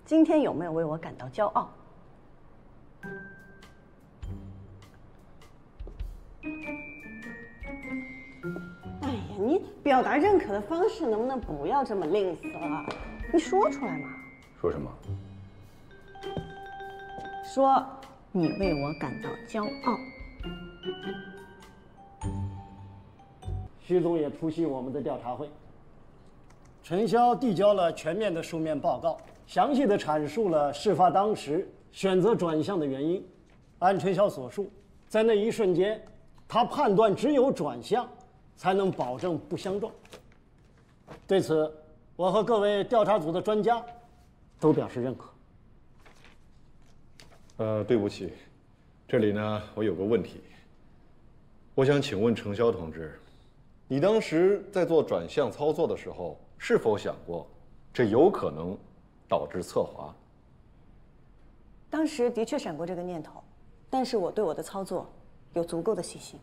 今天有没有为我感到骄傲？哎呀，你表达认可的方式能不能不要这么吝啬啊？你说出来嘛。 说什么？ 说你为我感到骄傲。 徐总也出席我们的调查会。陈潇递交了全面的书面报告，详细的阐述了事发当时选择转向的原因。按陈潇所述，在那一瞬间，他判断只有转向才能保证不相撞。对此，我和各位调查组的专家都表示认可。 对不起，这里呢我有个问题，我想请问程潇同志，你当时在做转向操作的时候，是否想过这有可能导致侧滑？ 当时的确闪过这个念头，但是我对我的操作有足够的细心。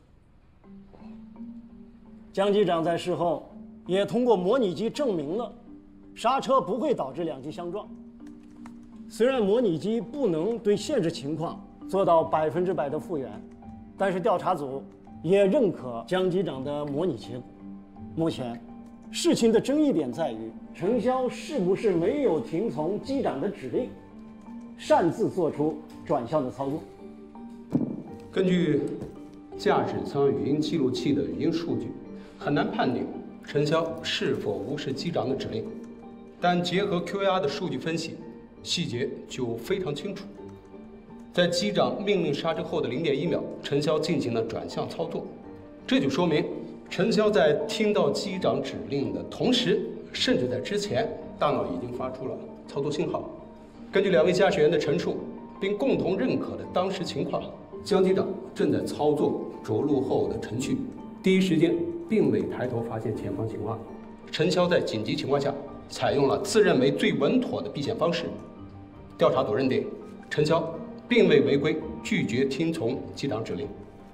江机长在事后也通过模拟机证明了刹车不会导致两机相撞。虽然模拟机不能对现实情况做到100%的复原，但是调查组也认可江机长的模拟结果。目前，事情的争议点在于程潇是不是没有听从机长的指令，擅自做出转向的操作。 根据驾驶舱语音记录器的语音数据，很难判定陈潇是否无视机长的指令，但结合 QAR 的数据分析，细节就非常清楚。在机长命令刹车后的0.1秒，陈潇进行了转向操作，这就说明陈潇在听到机长指令的同时，甚至在之前，大脑已经发出了操作信号。根据2位驾驶员的陈述，并共同认可的当时情况，江机长正在操作着陆后的程序，第一时间并未抬头发现前方情况。陈潇在紧急情况下采用了自认为最稳妥的避险方式。调查组认定，陈潇并未违规拒绝听从机长指令。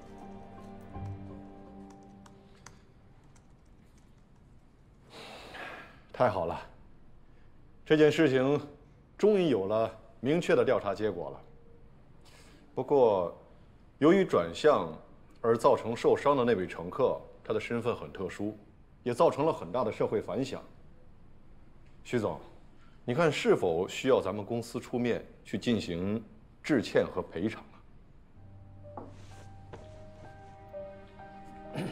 太好了，这件事情终于有了明确的调查结果了。不过，由于转向而造成受伤的那位乘客，他的身份很特殊，也造成了很大的社会反响。徐总，你看是否需要咱们公司出面去进行致歉和赔偿啊？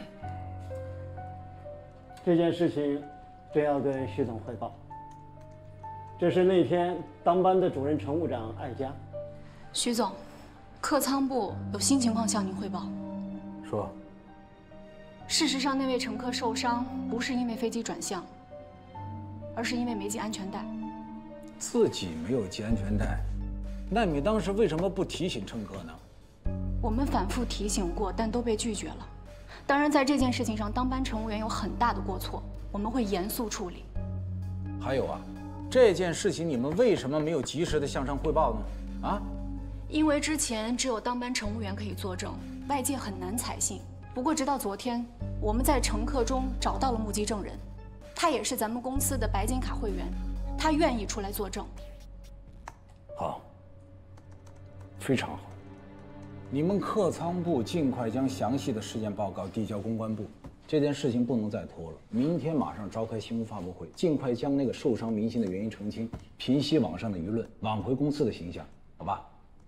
这件事情真要跟徐总汇报。这是那天当班的主任乘务长艾佳。 徐总，客舱部有新情况向您汇报。 说。 事实上，那位乘客受伤不是因为飞机转向，而是因为没系安全带。 自己没有系安全带，那你当时为什么不提醒乘客呢？ 我们反复提醒过，但都被拒绝了。当然，在这件事情上，当班乘务员有很大的过错，我们会严肃处理。 还有啊，这件事情你们为什么没有及时的向上汇报呢？啊？ 因为之前只有当班乘务员可以作证，外界很难采信。不过直到昨天，我们在乘客中找到了目击证人，他也是咱们公司的白金卡会员，他愿意出来作证。 好，非常好。你们客舱部尽快将详细的事件报告递交公关部，这件事情不能再拖了。明天马上召开新闻发布会，尽快将那个受伤明星的原因澄清，平息网上的舆论，挽回公司的形象，好吧？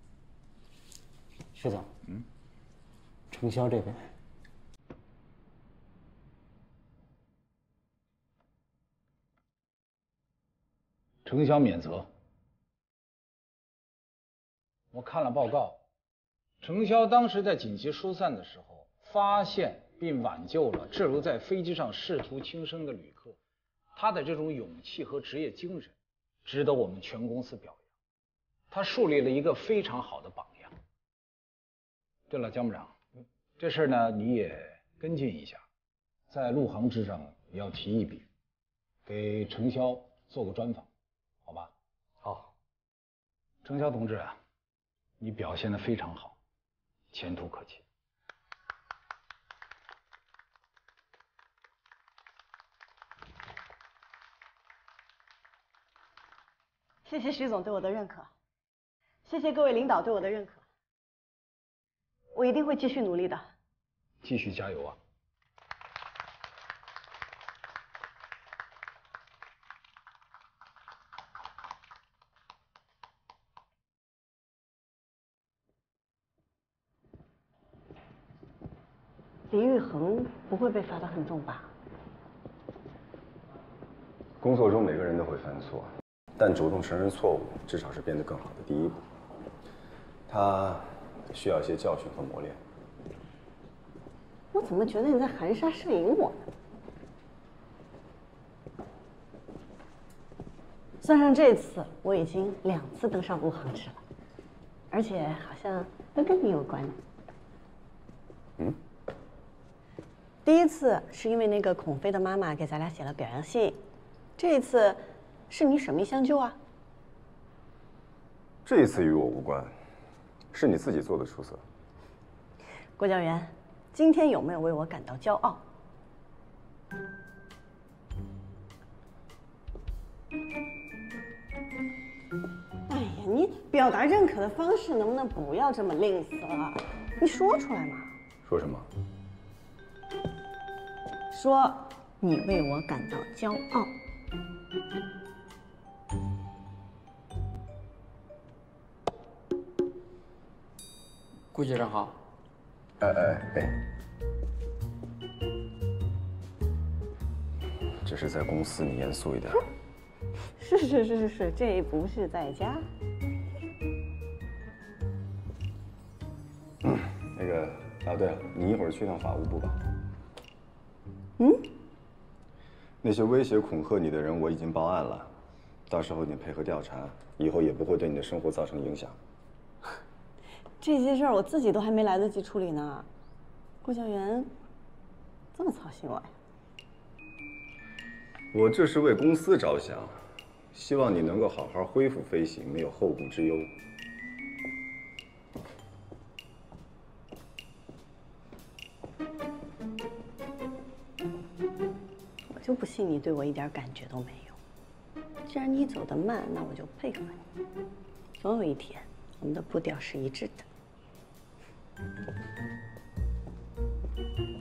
徐总，程潇这边。 程潇免责。我看了报告，程潇当时在紧急疏散的时候，发现并挽救了滞留在飞机上试图轻生的旅客，他的这种勇气和职业精神，值得我们全公司表扬。他树立了一个非常好的榜样。对了，江部长，这事呢你也跟进一下，在陆航之上也要提一笔，给程潇做个专访。好吧， 好， 程潇同志啊，你表现得非常好，前途可期。 谢谢徐总对我的认可，谢谢各位领导对我的认可，我一定会继续努力的。 继续加油啊！ 李玉衡不会被罚得很重吧？ 工作中每个人都会犯错，但主动承认错误，至少是变得更好的第一步。他需要一些教训和磨练。 我怎么觉得你在含沙射影我呢？算上这次，我已经2次登上陆航志了，而且好像都跟你有关。 嗯。 第一次是因为那个孔飞的妈妈给咱俩写了表扬信，这一次是你神秘相救啊。 这一次与我无关，是你自己做的出色。 郭教员，今天有没有为我感到骄傲？哎呀，你表达认可的方式能不能不要这么吝啬啊？你说出来嘛。 说什么？ 说你为我感到骄傲。 顾局长好。 只是在公司你严肃一点。 是，这不是在家。 那个啊，对了，你一会儿去趟法务部吧。那些威胁恐吓你的人我已经报案了，到时候你配合调查，以后也不会对你的生活造成影响。 这些事儿我自己都还没来得及处理呢，顾教员这么操心我呀？ 我这是为公司着想，希望你能够好好恢复飞行，没有后顾之忧。 我就不信你对我一点感觉都没有。既然你走得慢，那我就配合你。总有一天，我们的步调是一致的。